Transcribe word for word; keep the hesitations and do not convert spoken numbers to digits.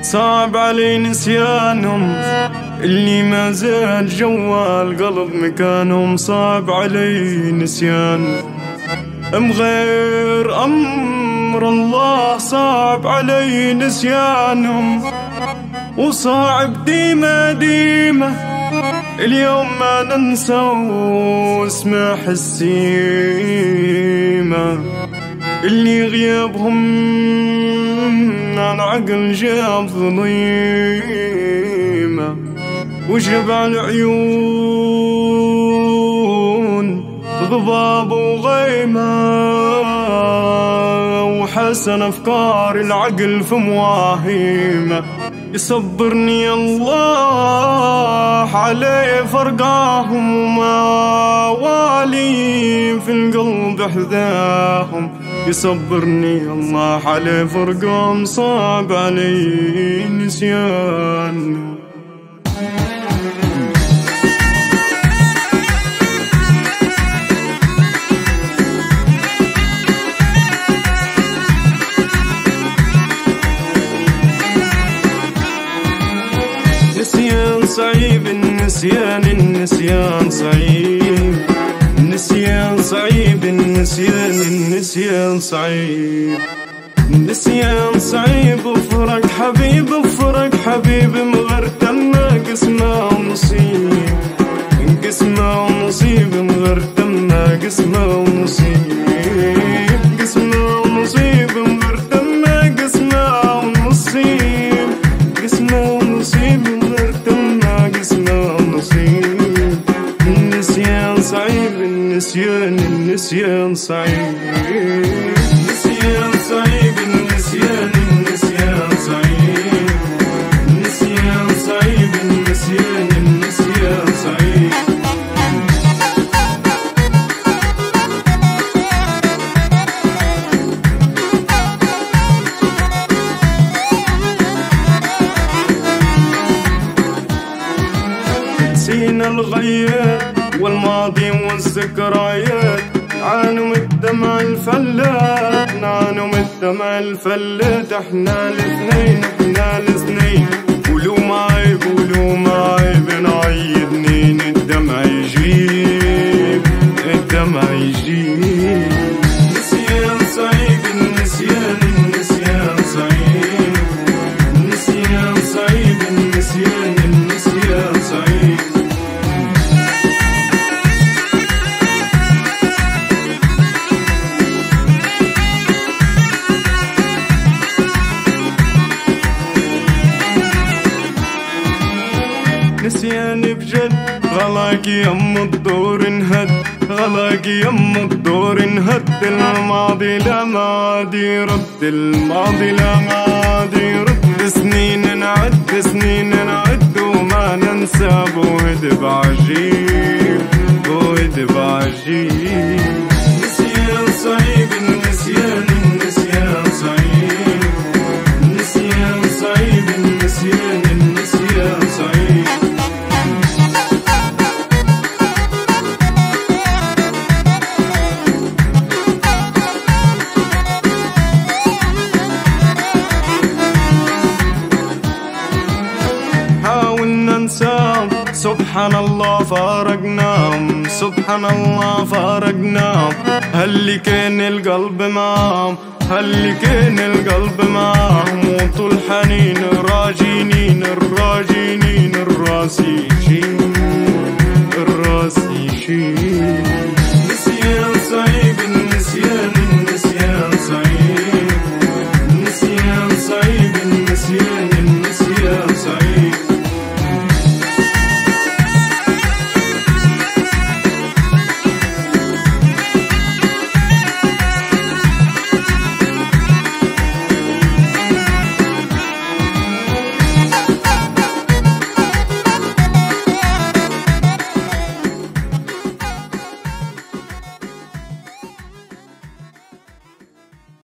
صعب علي نسيانهم اللي ما زال جوا القلب مكانهم. صعب علي نسيان ام غير امر الله، صعب علي نسيانهم. وصعب ديما ديما اليوم ما ننسى واسمع السيمة اللي غيابهم عن عقل جاب ظليمة. وجبع العيون ضباب وغيمة، وحسن أفكار العقل في مواهيمة. يصبرني الله عليه فرقاهم، وما والي في القلب حذاهم. يصبرني الله عليه فرقاهم، صعب علي نسيان. نسيان صعيب النسيان، النسيان صعيب، النسيان صعيب، النسيان النسيان صعيب، النسيان صعيب. وفرق حبيب وفرق حبيب مغرتنا قسمه ونصيب، قسمه ونصيب مغرتنا قسمه ونصيب، قسمه ونصيب مغرتنا قسمه ونصيب، قسمه ونصيب النسيان. النسيان صعيب، النسيان صعيب، النسيان النسيان صعيب، النسيان صعيب، النسيان النسيان صعيب. نسينا الغيات والماضي والذكريات، عانوا من الدمع الفلات، نعانوا من الدمع الفلات. احنا الاثنين احنا الاثنين، قولوا معي قولوا معي بنعيد نين. الدمع يجيب الدمع يجيب. نسيان صعيب، النسيان النسيان صعيب، النسيان صعيب، النسيان النسيان صعيب. نسيان بجد غلاك يم الدور انهد، غلاك يم الدور انهد. الماضي لا ماضي رد، الماضي لا ماضي رد. سنين نعد سنين نعد وما ننسى بوهد بعجيب، بوهد بعجيب. نسيان صعيب، النسيان النسيان صعيب، النسيان صعيب، النسيان النسيان صعيب. سبحان الله فارقناهم، سبحان الله فارقناهم. هل كان القلب معهم، هل كان القلب